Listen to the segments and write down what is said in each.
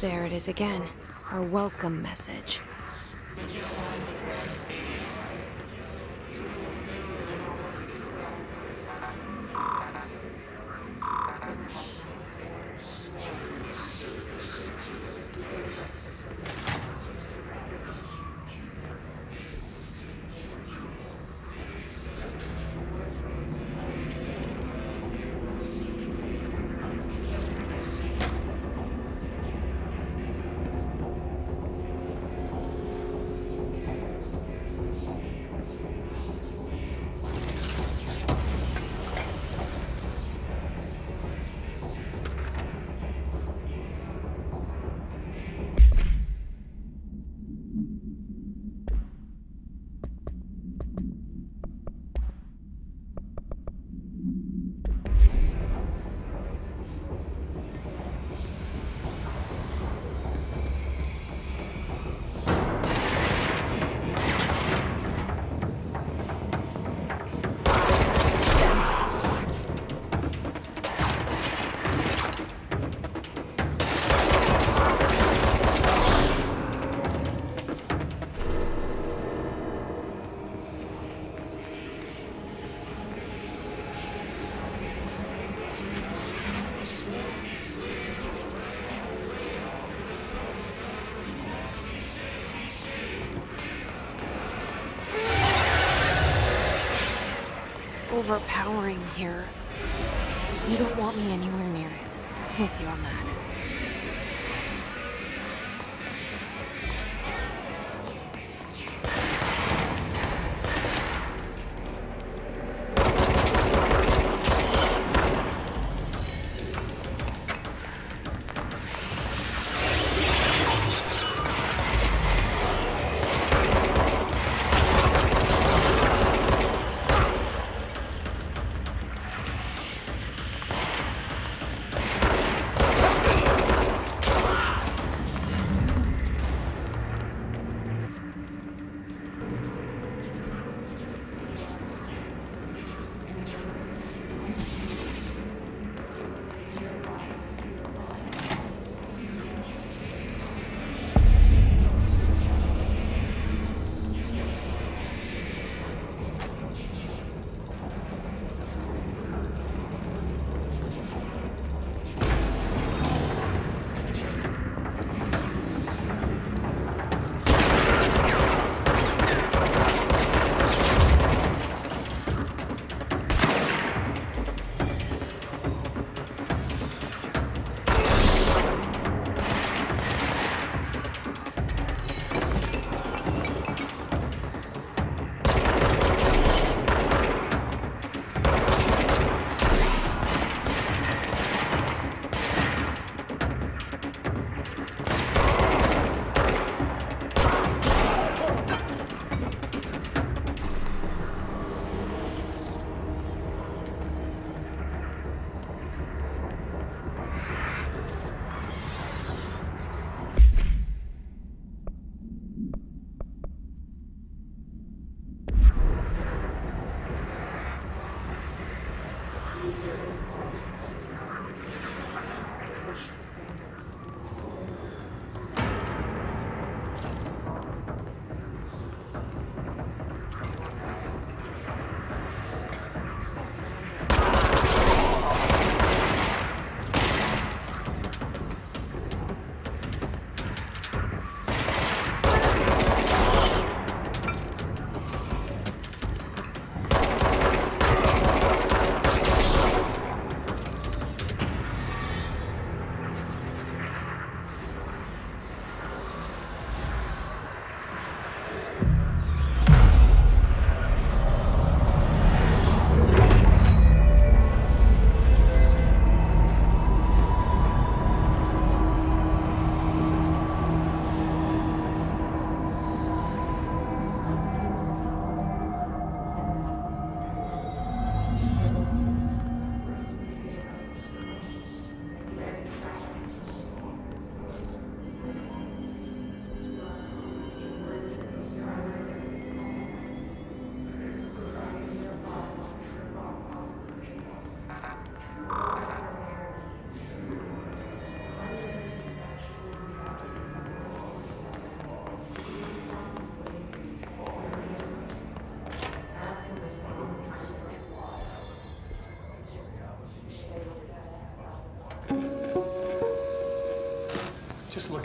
There it is again. Our welcome message. Overpowering here. You don't want me anywhere near it. I'm with you on that.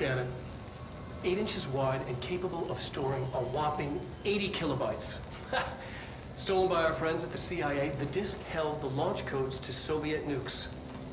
Look at it. 8 inches wide and capable of storing a whopping 80 kilobytes. Stolen by our friends at the CIA, the disk held the launch codes to Soviet nukes.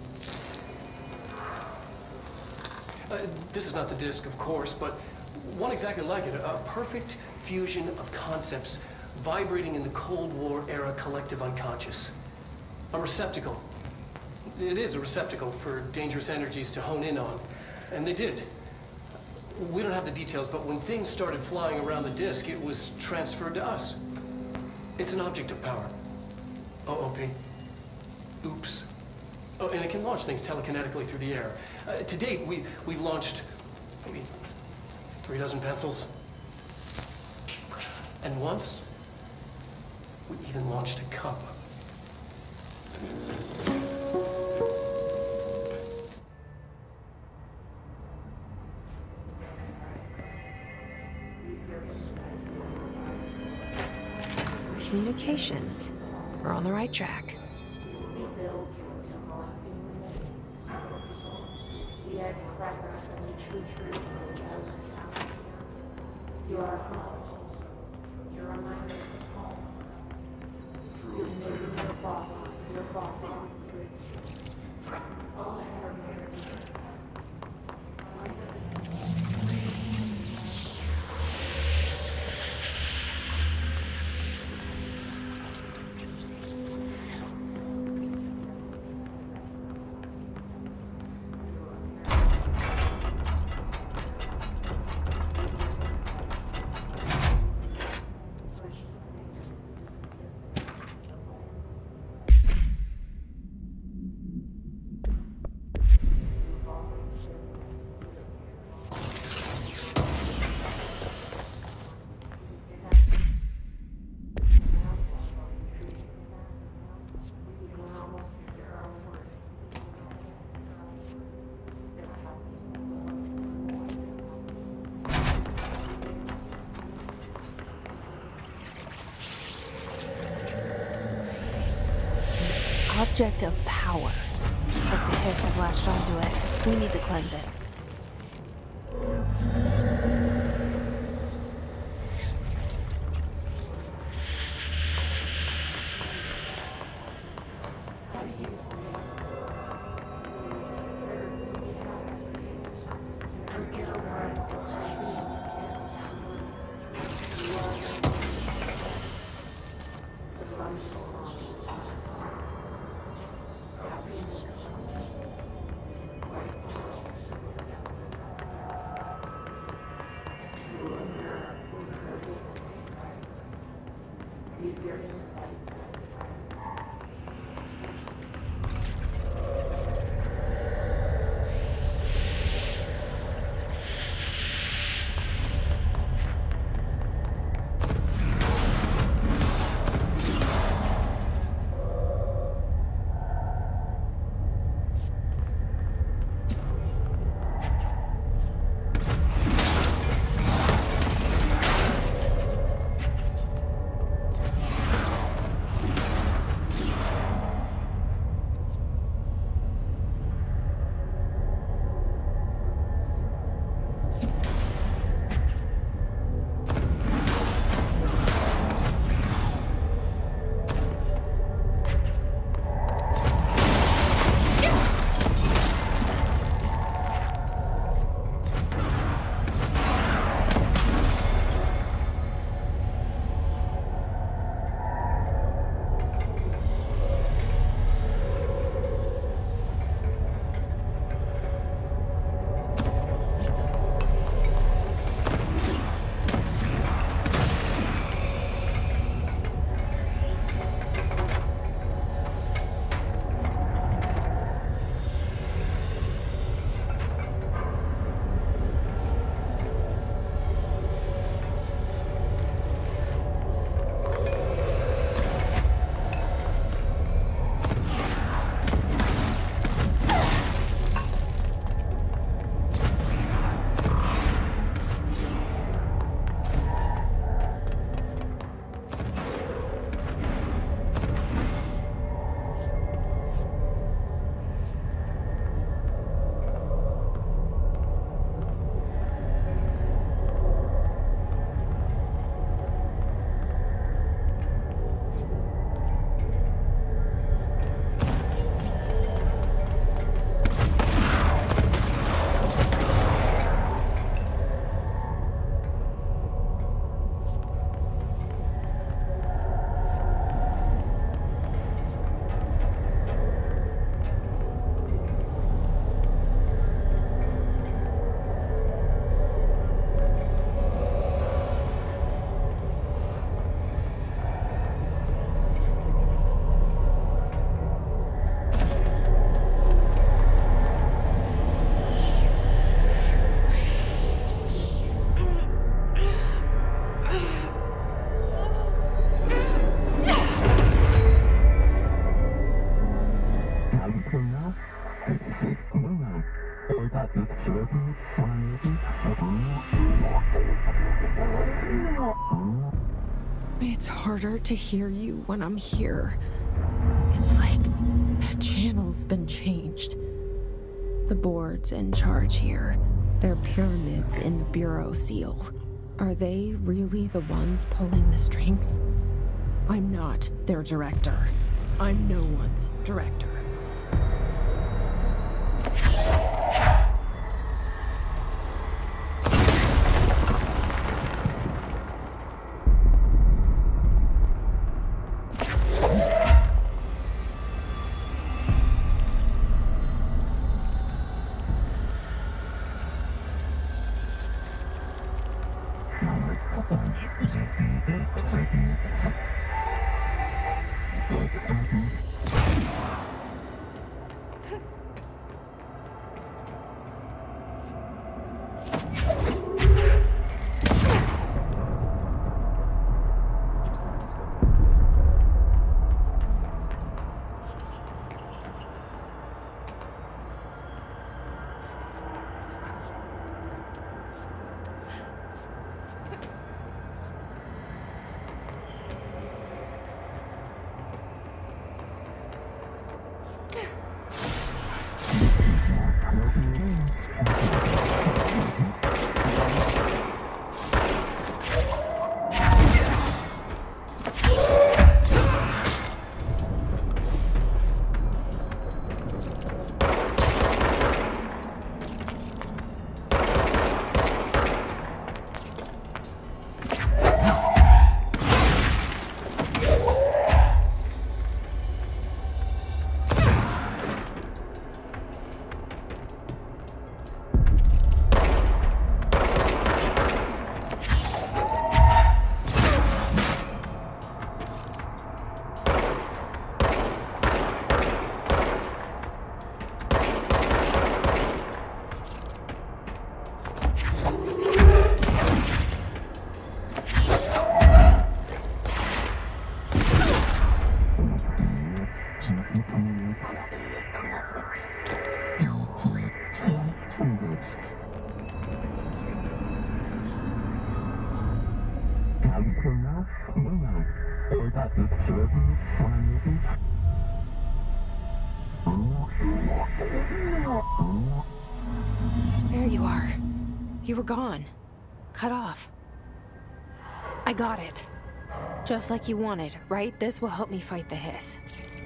This is not the disk, of course, but one exactly like it. A perfect fusion of concepts vibrating in the Cold War era collective unconscious. A receptacle. It is a receptacle for dangerous energies to hone in on. And they did. We don't have the details, but when things started flying around the disk, it was transferred to us. It's an object of power. OOP. Oops. Oh, and it can launch things telekinetically through the air. To date, we've launched maybe 3 dozen pencils. And once, we even launched a cup. Communications. We're on the right track. Object of power. Looks like the Hiss have latched onto it. We need to cleanse it. It's harder to hear you when I'm here. It's like the channel's been changed. The board's in charge here. They're pyramids in the Bureau seal. Are they really the ones pulling the strings? I'm not their director. I'm no one's director. There you are. You were gone. Cut off. I got it. Just like you wanted, right? This will help me fight the hiss.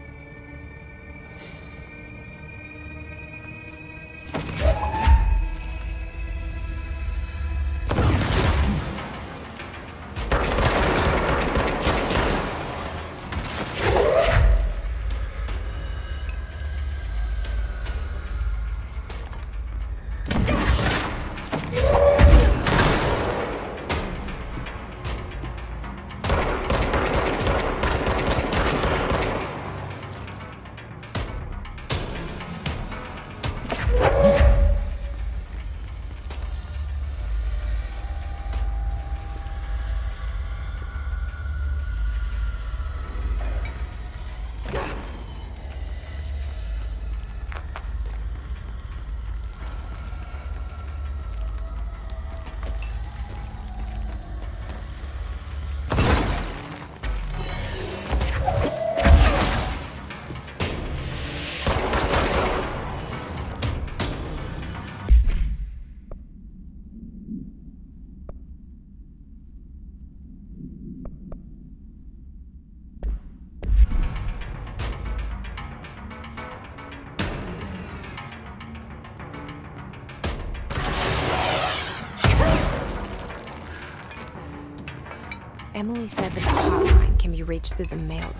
Emily said that the hotline can be reached through the mailroom.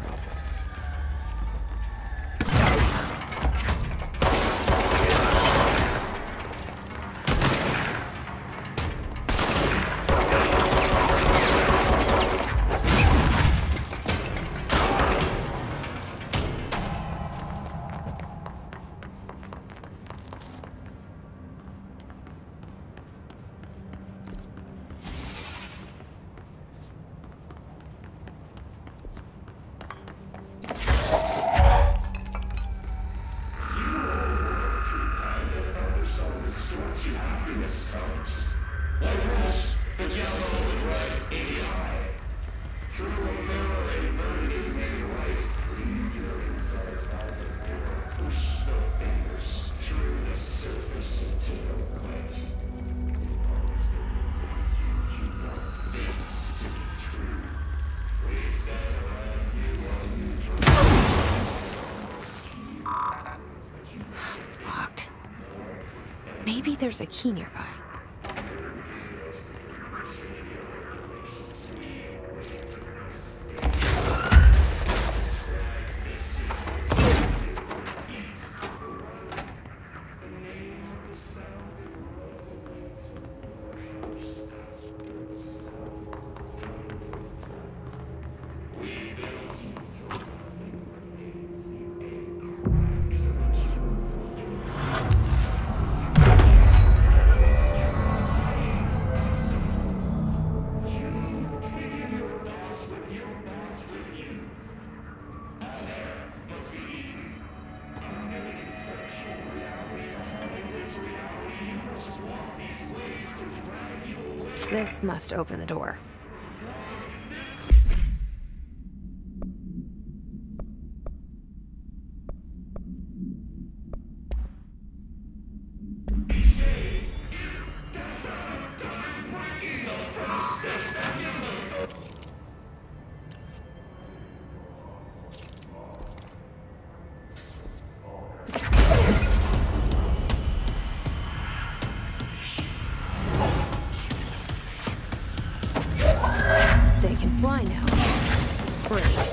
Maybe there's a key nearby. This must open the door. They can fly now. Great.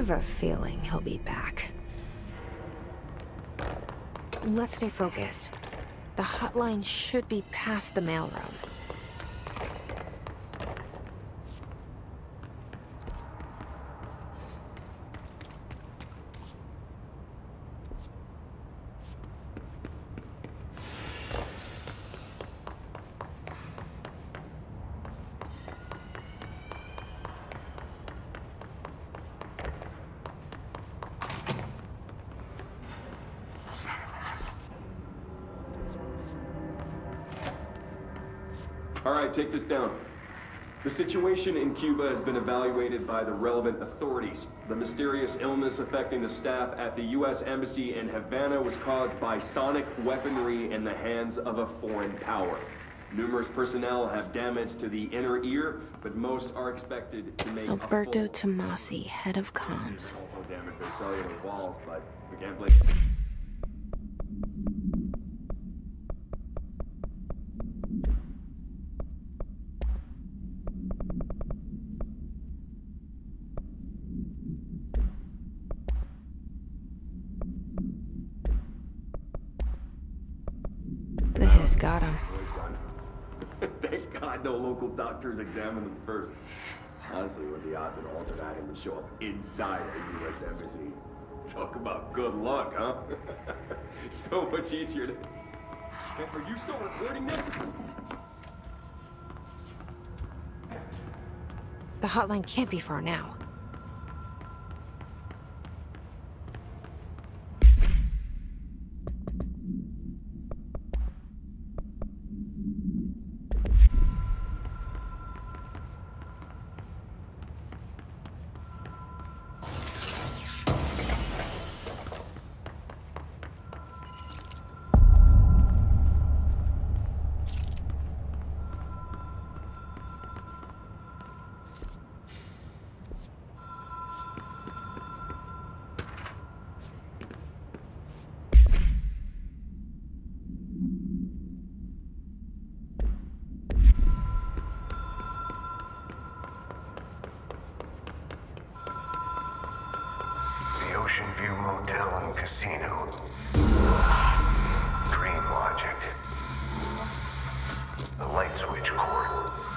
have a feeling he'll be back. Let's stay focused. The hotline should be past the mailroom. All right, take this down. The situation in Cuba has been evaluated by the relevant authorities. The mysterious illness affecting the staff at the U.S. Embassy in Havana was caused by sonic weaponry in the hands of a foreign power. Numerous personnel have damage to the inner ear, but most are expected to make Alberto Tomasi, head of comms. Also damage their cellular walls, but we can't blame. The hiss got him. Thank God no local doctors examined them first. Honestly, what the odds that Altered Adam would show up inside a U.S. embassy? Talk about good luck, huh? So much easier to... Hey, are you still recording this? The hotline can't be far now. Ocean View Motel and Casino. Dream Logic. The light switch cord.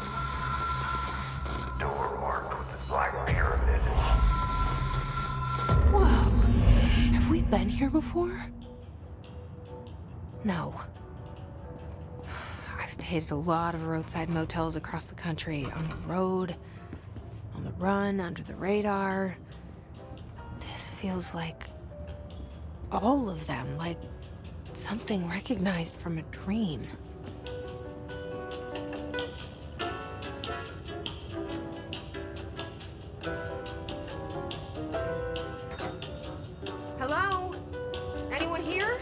Door marked with the black pyramid. Whoa! Have we been here before? No. I've stayed at a lot of roadside motels across the country, on the road, on the run, under the radar. This feels like all of them, like something recognized from a dream. Hello? Anyone here?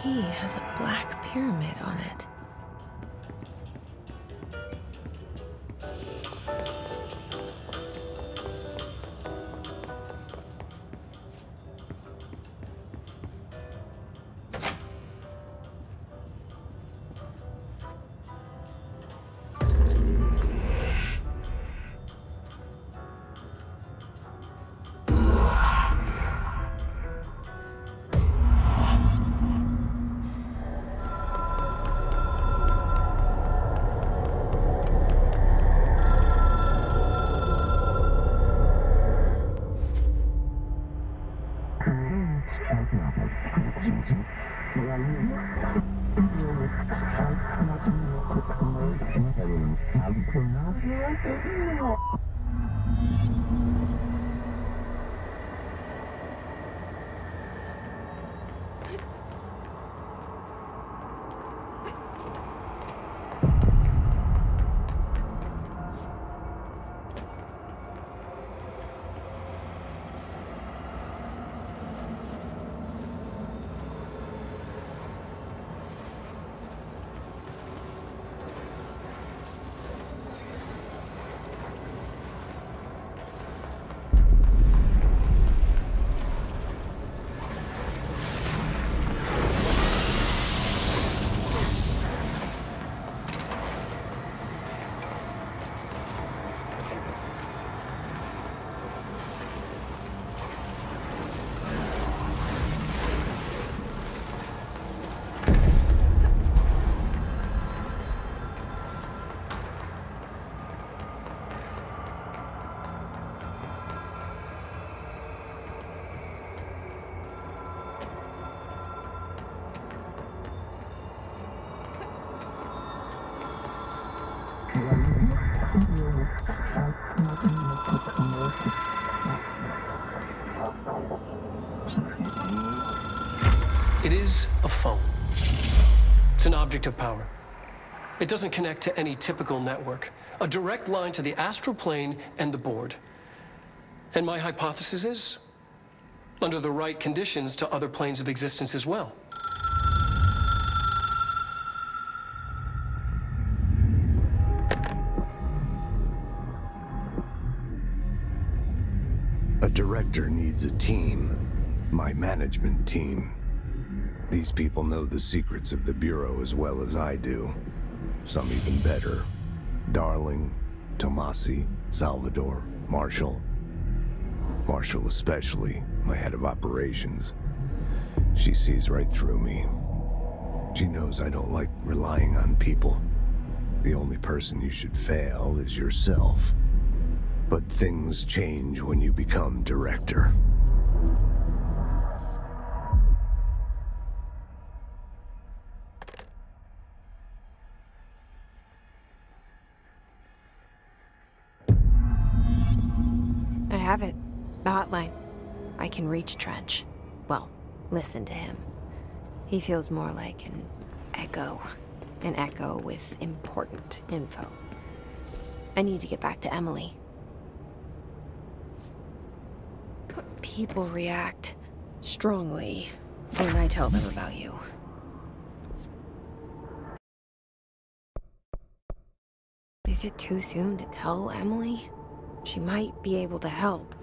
key has a black pyramid on it. It is a phone. It's an object of power. It doesn't connect to any typical network. A direct line to the astral plane and the board. And my hypothesis is, under the right conditions, to other planes of existence as well. A director needs a team. My management team. These people know the secrets of the Bureau as well as I do. Some even better. Darling, Tomasi, Salvador, Marshall. Marshall especially, my head of operations. She sees right through me. She knows I don't like relying on people. The only person you should fail is yourself. But things change when you become director. I have it. The hotline. I can reach Trench. Well, listen to him. He feels more like an echo. An echo with important info. I need to get back to Emily. People react strongly when I tell them about you. Is it too soon to tell Emily? She might be able to help.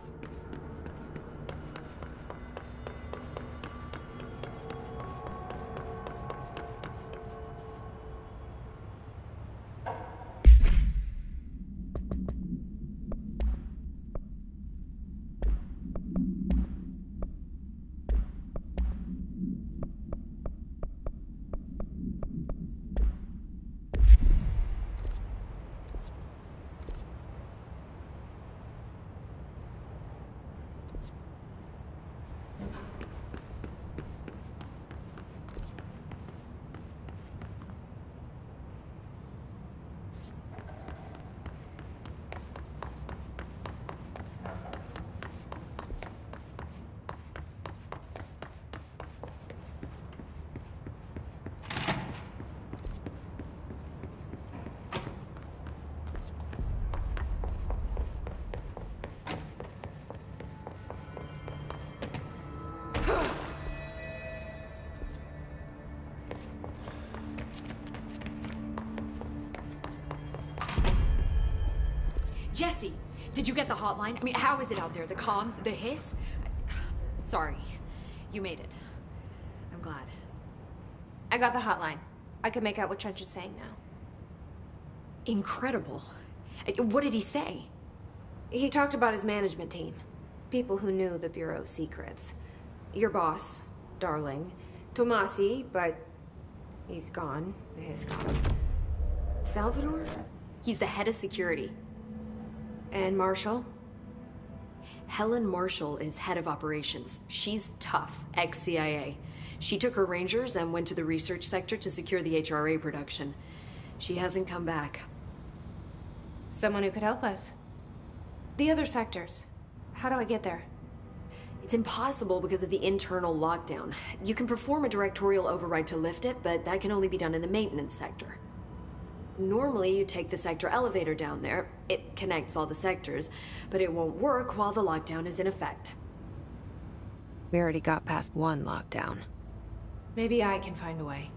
Jesse, did you get the hotline? I mean, how is it out there? The comms, the hiss? Sorry, you made it. I'm glad. I got the hotline. I can make out what Trench is saying now. Incredible. What did he say? He talked about his management team. People who knew the Bureau's secrets. Your boss, Darling. Tomasi, but he's gone. He's gone. Salvador? He's the head of security. And Marshall? Helen Marshall is head of operations. She's tough, ex-CIA. She took her Rangers and went to the research sector to secure the HRA production. She hasn't come back. Someone who could help us. The other sectors. How do I get there? It's impossible because of the internal lockdown. You can perform a directorial override to lift it, but that can only be done in the maintenance sector. Normally, you take the sector elevator down there. It connects all the sectors, but it won't work while the lockdown is in effect. We already got past one lockdown. Maybe I can find a way.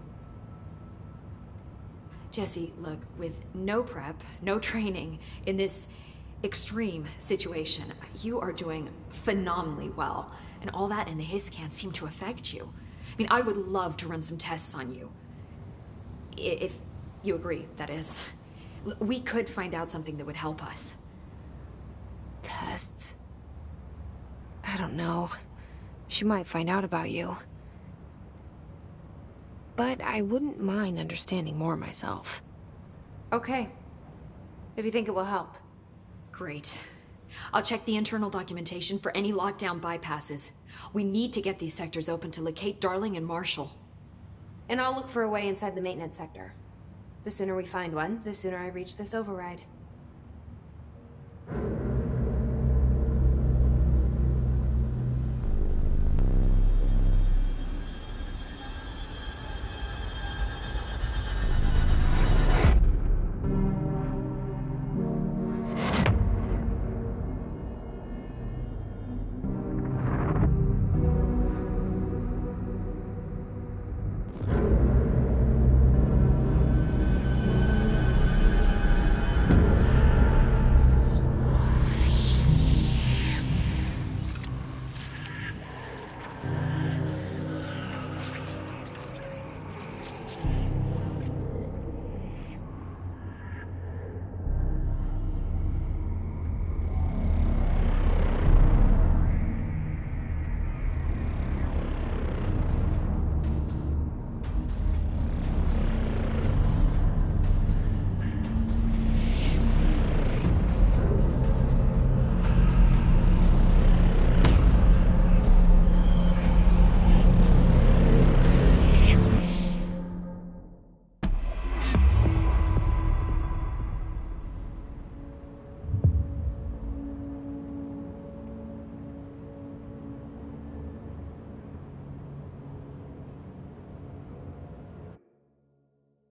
Jesse, look, with no prep, no training, in this extreme situation, you are doing phenomenally well. And all that and the hiss can't seem to affect you. I mean, I would love to run some tests on you. If you agree, that is. We could find out something that would help us. Tests? I don't know. She might find out about you. But I wouldn't mind understanding more myself. Okay. If you think it will help. Great. I'll check the internal documentation for any lockdown bypasses. We need to get these sectors open to locate Darling and Marshall. And I'll look for a way inside the maintenance sector. The sooner we find one, the sooner I reach this override.